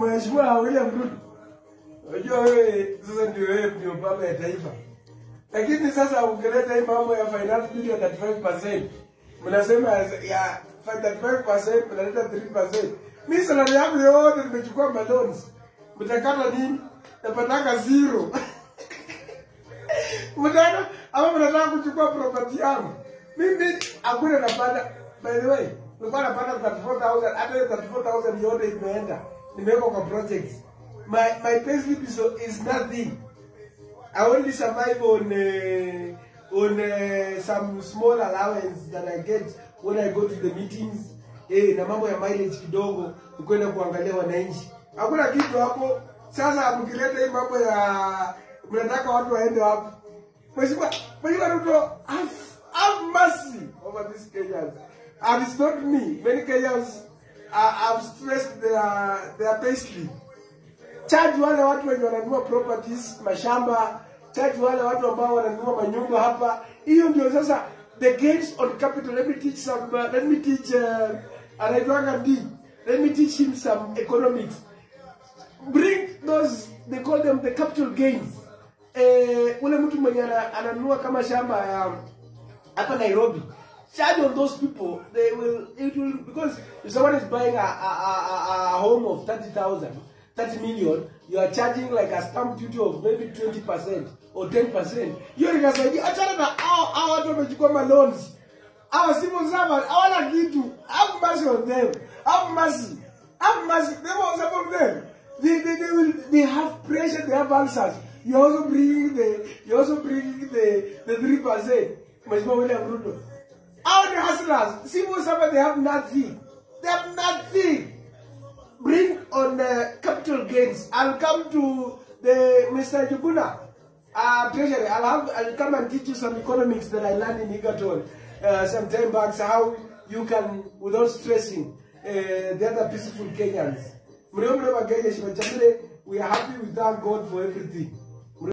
Mheshimiwa William Ruto. Unajua wewe sasa ndio baba ya taifa. Lakini sasa ukileta hii mambo ya finance bill ya 35%, mnasema ya 35% mnaleta 3%. Mimi salary yangu yote nimechukua loans. Mtakata nini? Napataka zero. Mtaka ama mnataka kuchukua property yangu. Mimi hakuna napata. By the way, nilikuwa napata 34,000, hata 34,000 yote imeenda. Nimeweka kwa projects. My payslip is nothing. I only survive on some small allowance that I get when I go to the meetings. Na mambo ya mileage kidogo ukwenda kuangalia wananchi. Hakuna kitu hapo. Sasa mkileta hii mambo ya mnataka watu waende wapi? Mheshimiwa Ruto, have mercy over these Kenyans. And it's not me. Many Kenyans have stressed their payslip. Charge wale watu wenye wananunua properties, mashamba, charge wale watu ambao wananunua manyumba hapa. Hiyo ndio sasa the gains on capital. Let me teach him some economics. Bring those, they call them the capital gains. Ule mtu mwenye ananunua kama shamba hapa Nairobi. Charge on those people, it will, because if someone is buying a home of 30 million, you are charging like a stamp duty of maybe 20% or 10%. You're in a side, achana na watu wamechukua loans. Our civil servants, hawana kitu. Have mercy on them. Have mercy. Have mercy. Some of them, they have pressure, they have answers. You also bring the 3%. Mheshimiwa William Ruto. All the hustlers, civil servants, they have nothing. They have nothing. Bring on the capital gains. I'll come to the Mr. Juguna, treasury. I'll come and teach you some economics that I learned in Egerton some time back. So how you can, without stressing, the other peaceful Kenyans. We are happy, we thank God for everything.